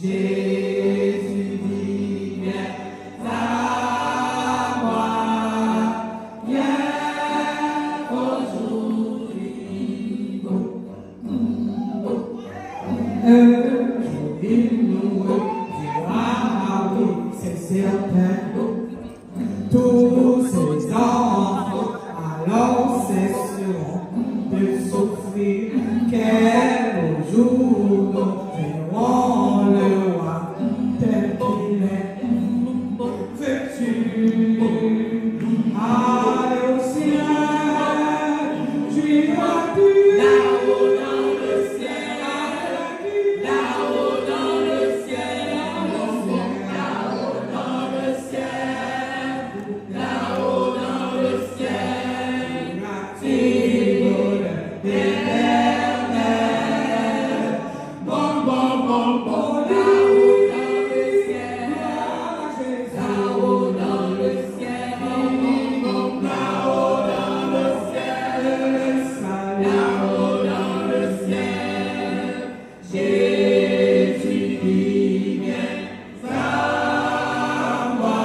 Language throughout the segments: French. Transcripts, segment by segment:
Jésus dit, viens à moi, viens aujourd'hui. Il nous dira oui, c'est certain. Tous ces enfants alors cesseront de souffrir. Quel jour nous verrons le roi tel qu'il est. Veux-tu aller au ciel? Tu iras-tu là-haut dans le ciel? Là-haut dans le ciel, là-haut dans le ciel, là-haut dans le ciel, là-haut bon, bon, bon, bon, là-haut dans le ciel, là-haut dans le ciel, là-haut dans le ciel, là-haut dans le ciel, Jésus dit, viens à moi,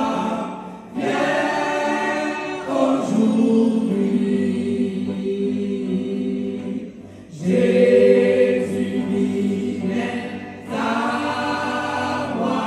viens aujourd'hui. Jésus dit, viens à moi,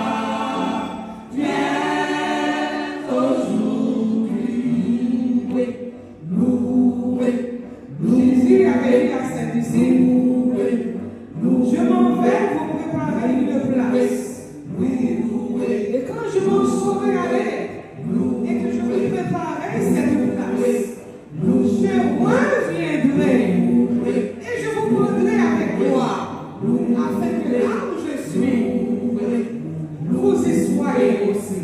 viens aujourd'hui. Louer. Jésus avait dit à ses disciples, je m'en vais vous préparer une place. Et quand je m'en serai allé, et que je vais préparer cette place, je reviendrai. Et je vous prendrai avec moi, afin que là où je suis, vous y soyez aussi.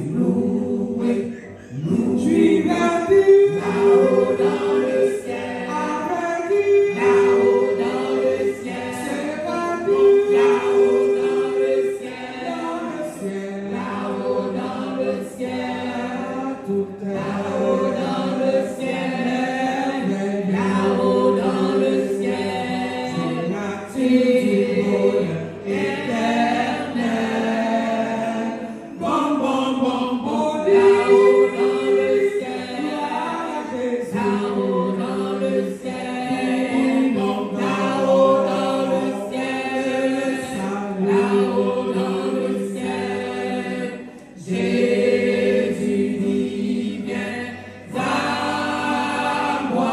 Tu iras-tu là-haut dans le ciel? Avec qui? Là-haut dans le ciel. Seras-tu là-haut dans le ciel? Là-haut dans le ciel. Tout là-haut dans le ciel. Là-haut dans le ciel. Éternel. Bon, bon, bon, bon, là-haut dans le ciel. Là-haut dans le ciel. Là-haut dans le ciel. Là-haut dans le ciel. Jésus dit, viens à moi,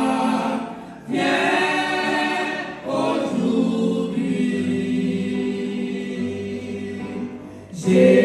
viens aujourd'hui. Jésus